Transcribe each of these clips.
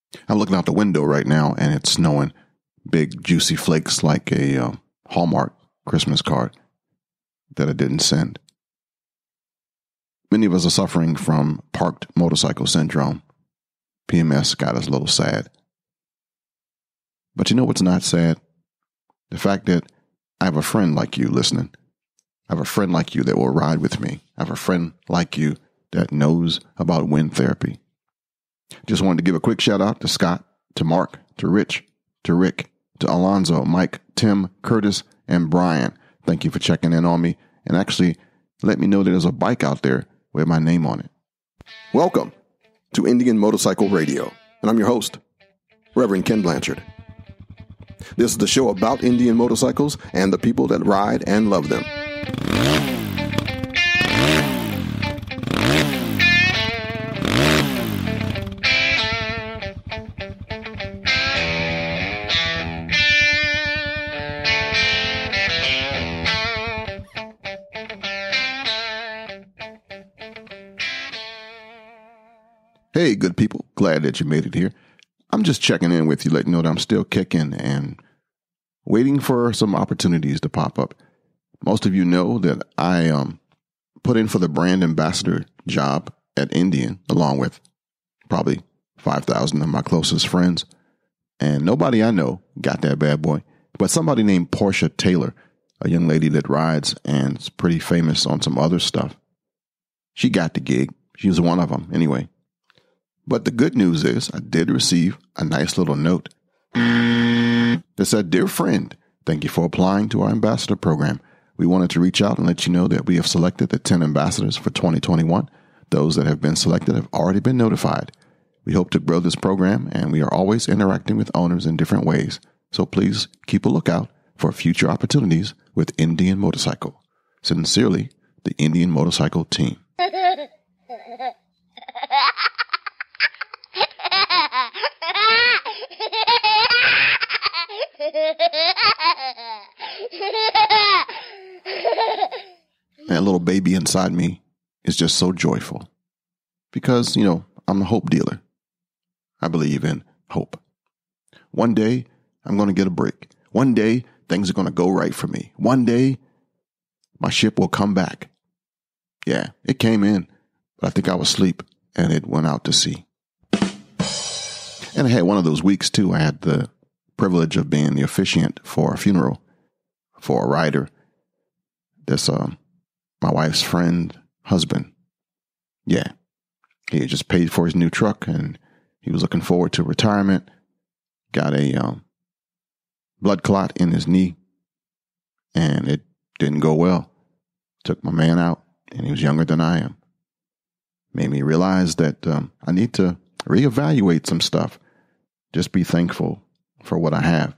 I'm looking out the window right now and it's snowing big juicy flakes like a Hallmark Christmas card that I didn't send. Many of us are suffering from parked motorcycle syndrome. PMS got us a little sad. But you know what's not sad? The fact that I have a friend like you listening. I have a friend like you that will ride with me. I have a friend like you that knows about wind therapy. Just wanted to give a quick shout out to Scott, to Mark, to Rich, to Rick, to Alonzo, Mike, Tim, Curtis, and Brian. Thank you for checking in on me and actually let me know that there's a bike out there with my name on it. Welcome to Indian Motorcycle Radio, and I'm your host, Reverend Ken Blanchard. This is the show about Indian motorcycles and the people that ride and love them. Hey, good people. Glad that you made it here. I'm just checking in with you, letting you know that I'm still kicking and waiting for some opportunities to pop up. Most of you know that I put in for the brand ambassador job at Indian, along with probably 5,000 of my closest friends. And nobody I know got that bad boy. But somebody named Portia Taylor, a young lady that rides and is pretty famous on some other stuff, she got the gig. She was one of them anyway. But the good news is I did receive a nice little note that said, "Dear friend, thank you for applying to our ambassador program. We wanted to reach out and let you know that we have selected the 10 ambassadors for 2021. Those that have been selected have already been notified. We hope to grow this program, and we are always interacting with owners in different ways. So please keep a lookout for future opportunities with Indian Motorcycle. Sincerely, the Indian Motorcycle team." That little baby inside me is just so joyful because, I'm a hope dealer. I believe in hope. One day I'm going to get a break. One day things are going to go right for me. One day my ship will come back. Yeah, it came in, but I think I was asleep and it went out to sea. And I had one of those weeks too. I had the privilege of being the officiant for a funeral for a rider. That's my wife's friend, husband. Yeah, he had just paid for his new truck and he was looking forward to retirement. Got a blood clot in his knee and it didn't go well. Took my man out and he was younger than I am. Made me realize that I need to reevaluate some stuff. Just be thankful for what I have.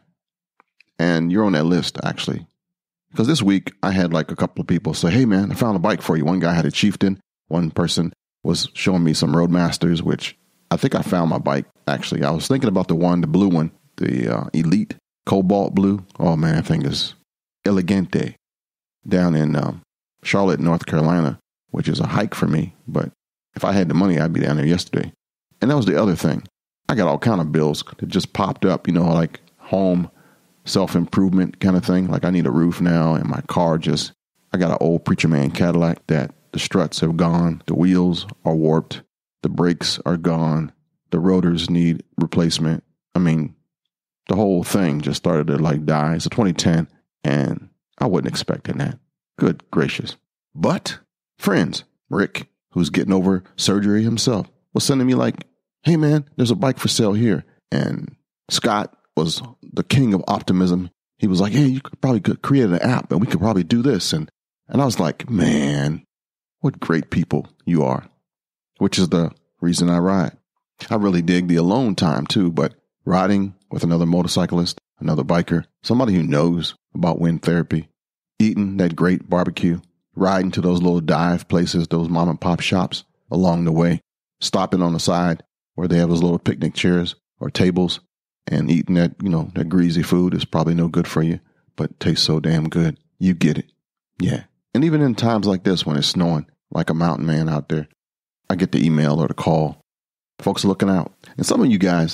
And you're on that list, actually. Because this week, I had like a couple of people say, "Hey, man, I found a bike for you." One guy had a Chieftain. One person was showing me some Roadmasters, which I think I found my bike, actually. I was thinking about the blue one, the Elite Cobalt Blue. Oh, man, that thing is elegante. Down in Charlotte, North Carolina, which is a hike for me. But if I had the money, I'd be down there yesterday. And that was the other thing. I got all kind of bills that just popped up, like home self-improvement kind of thing. Like I need a roof now and my car I got an old Preacher Man Cadillac that the struts have gone. The wheels are warped. The brakes are gone. The rotors need replacement. I mean, the whole thing just started to die. It's a 2010 and I wasn't expecting that. Good gracious. But friends, Rick, who's getting over surgery himself, was sending me "Hey man, there's a bike for sale here." And Scott was the king of optimism. He was like, "Hey, you could probably create an app and we could probably do this." And I was like, man, what great people you are, which is the reason I ride. I really dig the alone time too, but riding with another motorcyclist, another biker, somebody who knows about wind therapy, eating that great barbecue, riding to those little dive places, those mom and pop shops along the way, stopping on the side where they have those little picnic chairs or tables and eating that, that greasy food is probably no good for you, but tastes so damn good. You get it. Yeah. And even in times like this, when it's snowing like a mountain man out there, I get the email or the call. Folks are looking out. And some of you guys,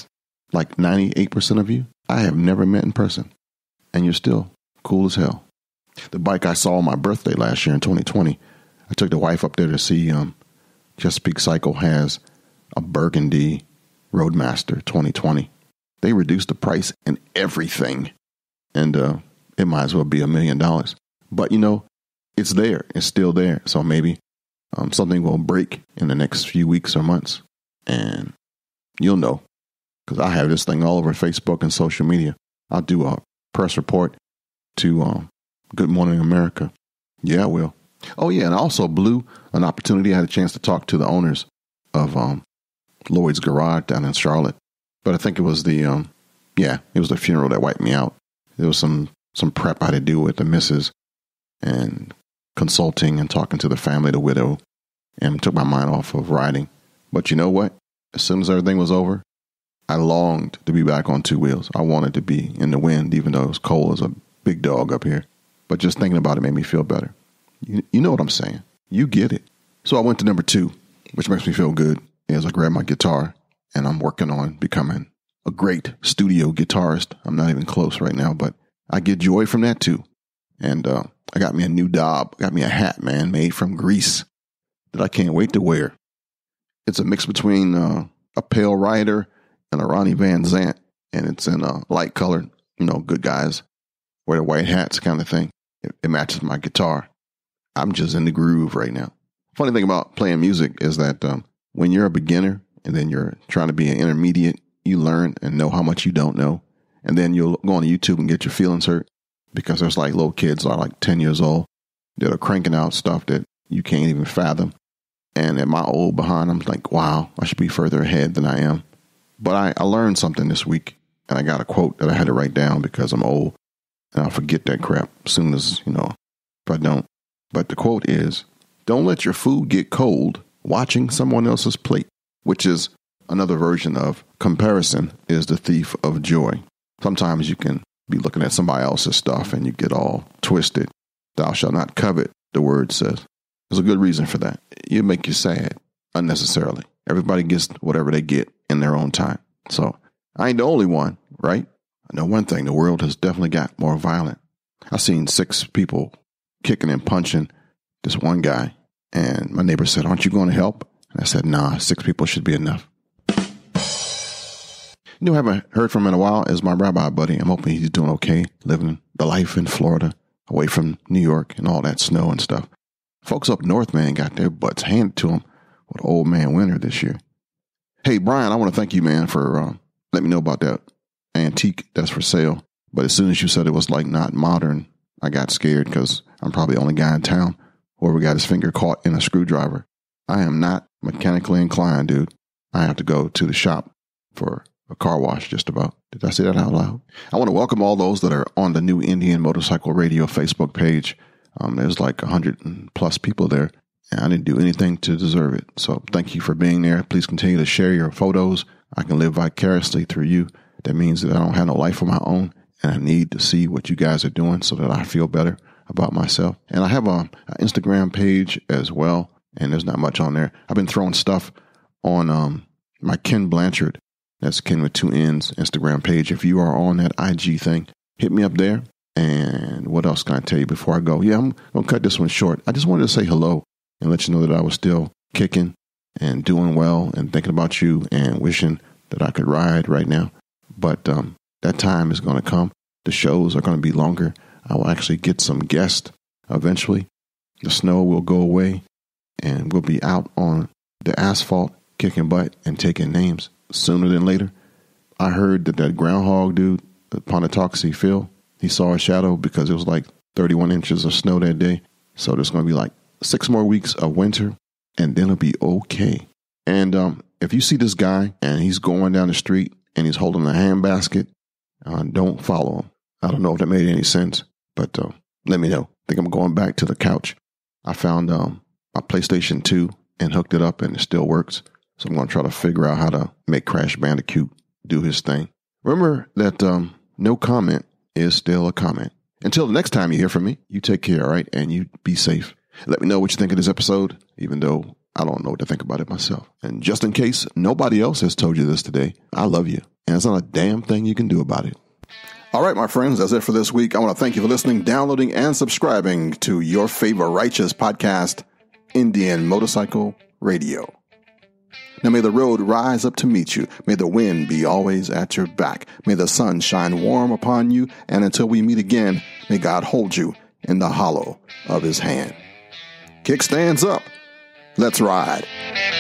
like 98% of you, I have never met in person. And you're still cool as hell. The bike I saw on my birthday last year in 2020, I took the wife up there to see Chesapeake Cycle has a Burgundy Roadmaster 2020. They reduced the price and everything. And it might as well be $1 million. But, it's there. It's still there. So maybe something will break in the next few weeks or months. And you'll know. Because I have this thing all over Facebook and social media. I'll do a press report to Good Morning America. Yeah, I will. Oh, yeah. And I also blew an opportunity. I had a chance to talk to the owners of Lloyd's Garage down in Charlotte. But I think it was it was the funeral that wiped me out. There was some prep I had to do with the missus and consulting and talking to the family, the widow, and took my mind off of riding. But you know what? As soon as everything was over, I longed to be back on two wheels. I wanted to be in the wind, even though it was cold as a big dog up here. But just thinking about it made me feel better. You know what I'm saying. You get it. So I went to number 2, which makes me feel good, as I grabbed my guitar, and I'm working on becoming a great studio guitarist. I'm not even close right now, but I get joy from that too. And I got me a new Dob, got me a hat, man, made from Greece that I can't wait to wear. It's a mix between a Pale Rider and a Ronnie Van Zant, and it's in a light color, good guys wear the white hats kind of thing. It matches my guitar. I'm just in the groove right now. Funny thing about playing music is that when you're a beginner and then you're trying to be an intermediate, you learn and know how much you don't know. And then you'll go on YouTube and get your feelings hurt because there's like little kids are like 10 years old that are cranking out stuff that you can't even fathom. And at my old behind, I'm like, wow, I should be further ahead than I am. But I learned something this week, and I got a quote that I had to write down because I'm old and I'll forget that crap as soon as, if I don't. But the quote is, don't let your food get cold watching someone else's plate, which is another version of comparison is the thief of joy. Sometimes you can be looking at somebody else's stuff and you get all twisted. Thou shalt not covet, the word says. There's a good reason for that. You make you sad unnecessarily. Everybody gets whatever they get in their own time. So I ain't the only one, right? I know one thing, the world has definitely got more violent. I've seen 6 people kicking and punching this one guy. And my neighbor said, aren't you going to help? And I said, nah, 6 people should be enough. I haven't heard from him in a while is my rabbi buddy. I'm hoping he's doing okay, living the life in Florida, away from New York and all that snow and stuff. Folks up north, man, got their butts handed to them with old man winter this year. Hey, Brian, I want to thank you, man, for letting me know about that antique that's for sale. But as soon as you said it was like not modern, I got scared because I'm probably the only guy in town whoever got his finger caught in a screwdriver. I am not mechanically inclined, dude. I have to go to the shop for a car wash just about. Did I say that out loud? I want to welcome all those that are on the New Indian Motorcycle Radio Facebook page. There's like 100+ people there, and I didn't do anything to deserve it. So thank you for being there. Please continue to share your photos. I can live vicariously through you. That means that I don't have no life of my own, and I need to see what you guys are doing so that I feel better about myself. And I have an Instagram page as well, and there's not much on there. I've been throwing stuff on my Kenn Blanchard, that's Kenn with 2 N's, Instagram page. If you are on that IG thing, hit me up there. And what else can I tell you before I go? Yeah, I'm going to cut this one short. I just wanted to say hello and let you know that I was still kicking and doing well and thinking about you and wishing that I could ride right now. But that time is going to come. The shows are going to be longer. I will actually get some guests eventually. The snow will go away and we'll be out on the asphalt kicking butt and taking names sooner than later. I heard that groundhog dude, Ponatoxie Phil, he saw a shadow because it was like 31 inches of snow that day. So there's going to be like 6 more weeks of winter and then it'll be okay. And if you see this guy and he's going down the street and he's holding a handbasket, don't follow him. I don't know if that made any sense, but let me know. I think I'm going back to the couch. I found my PlayStation 2 and hooked it up and it still works. So I'm going to try to figure out how to make Crash Bandicoot do his thing. Remember that no comment is still a comment. Until the next time you hear from me, you take care, all right? And you be safe. Let me know what you think of this episode, even though I don't know what to think about it myself. And just in case nobody else has told you this today, I love you and there's not a damn thing you can do about it. All right, my friends, that's it for this week. I want to thank you for listening, downloading, and subscribing to your favorite righteous podcast, Indian Motorcycle Radio. Now may the road rise up to meet you. May the wind be always at your back. May the sun shine warm upon you. And until we meet again, may God hold you in the hollow of his hand. Kickstands up. Let's ride.